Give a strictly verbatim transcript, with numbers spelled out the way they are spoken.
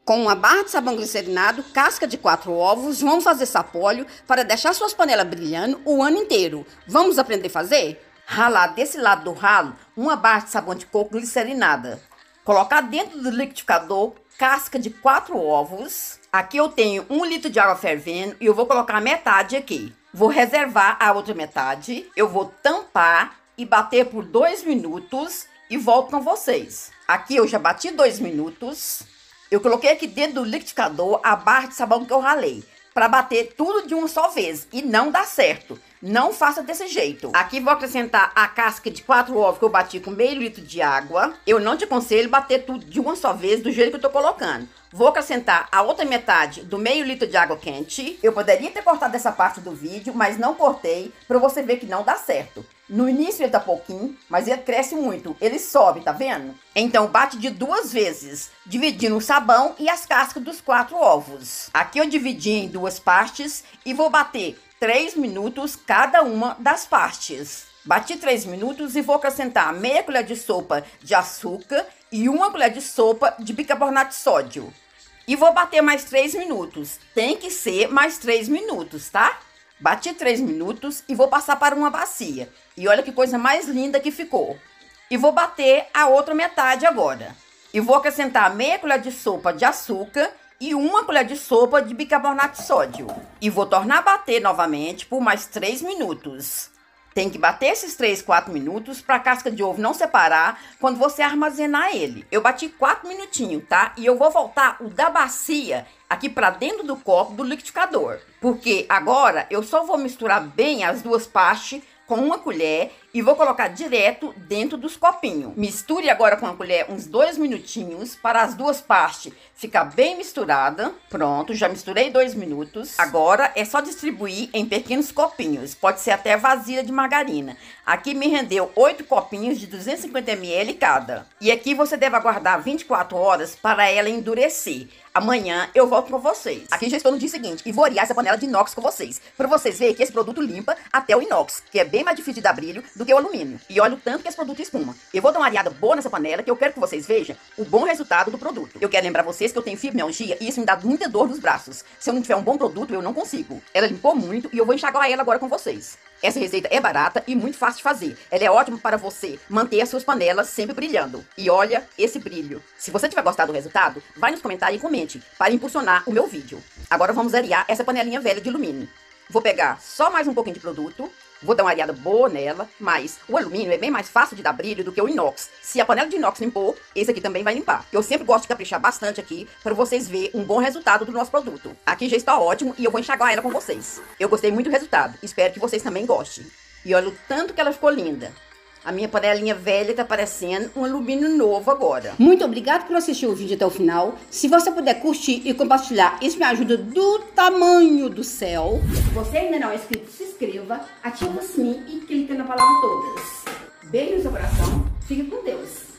Com uma barra de sabão glicerinado, casca de quatro ovos, vamos fazer sapólio para deixar suas panelas brilhando o ano inteiro. Vamos aprender a fazer? Ralar desse lado do ralo uma barra de sabão de coco glicerinada. Colocar dentro do liquidificador casca de quatro ovos. Aqui eu tenho um litro de água fervendo e eu vou colocar metade aqui. Vou reservar a outra metade. Eu vou tampar e bater por dois minutos e volto com vocês. Aqui eu já bati dois minutos. Eu coloquei aqui dentro do liquidificador a barra de sabão que eu ralei, para bater tudo de uma só vez e não dá certo. Não faça desse jeito. Aqui vou acrescentar a casca de quatro ovos que eu bati com meio litro de água. Eu não te aconselho bater tudo de uma só vez do jeito que eu tô colocando. Vou acrescentar a outra metade do meio litro de água quente. Eu poderia ter cortado essa parte do vídeo, mas não cortei para você ver que não dá certo. No início ele tá pouquinho, mas ele cresce muito. Ele sobe, tá vendo? Então bate de duas vezes, dividindo o sabão e as cascas dos quatro ovos. Aqui eu dividi em duas partes e vou bater três minutos cada uma das partes. Bati três minutos e vou acrescentar meia colher de sopa de açúcar e uma colher de sopa de bicarbonato de sódio. E vou bater mais três minutos. Tem que ser mais três minutos, tá? Bati três minutos e vou passar para uma bacia. E olha que coisa mais linda que ficou. E vou bater a outra metade agora. E vou acrescentar meia colher de sopa de açúcar e uma colher de sopa de bicarbonato de sódio. E vou tornar a bater novamente por mais três minutos. Tem que bater esses três, quatro minutos para a casca de ovo não separar quando você armazenar ele. Eu bati quatro minutinhos, tá? E eu vou voltar o da bacia aqui para dentro do copo do liquidificador. Porque agora eu só vou misturar bem as duas partes com uma colher e vou colocar direto dentro dos copinhos. Misture agora com a colher uns dois minutinhos para as duas partes ficar bem misturada. Pronto, já misturei dois minutos. Agora é só distribuir em pequenos copinhos. Pode ser até vasilha de margarina. Aqui me rendeu oito copinhos de duzentos e cinquenta mililitros cada. E aqui você deve aguardar vinte e quatro horas para ela endurecer. Amanhã eu volto com vocês. Aqui já estou no dia seguinte e vou arear essa panela de inox com vocês. Para vocês verem que esse produto limpa até o inox, que é bem mais difícil de dar brilho do que o alumínio. E olha o tanto que esse produto espuma. Eu vou dar uma areada boa nessa panela, que eu quero que vocês vejam o bom resultado do produto. Eu quero lembrar vocês que eu tenho fibromialgia e isso me dá muita dor nos braços. Se eu não tiver um bom produto, eu não consigo. Ela limpou muito e eu vou enxaguar ela agora com vocês. Essa receita é barata e muito fácil de fazer. Ela é ótima para você manter as suas panelas sempre brilhando. E olha esse brilho. Se você tiver gostado do resultado, vai nos comentários e comente para impulsionar o meu vídeo. Agora vamos arear essa panelinha velha de alumínio. Vou pegar só mais um pouquinho de produto. Vou dar uma areada boa nela, mas o alumínio é bem mais fácil de dar brilho do que o inox. Se a panela de inox limpou, esse aqui também vai limpar. Eu sempre gosto de caprichar bastante aqui para vocês verem um bom resultado do nosso produto. Aqui já está ótimo e eu vou enxaguar ela com vocês. Eu gostei muito do resultado, espero que vocês também gostem. E olha o tanto que ela ficou linda. A minha panelinha velha tá parecendo um alumínio novo agora. Muito obrigado por assistir o vídeo até o final. Se você puder curtir e compartilhar, isso me ajuda do tamanho do céu. Se você ainda não é inscrito, se inscreva, ativa o sininho e clica na palavra todas. Beijo no seu coração. Fique com Deus.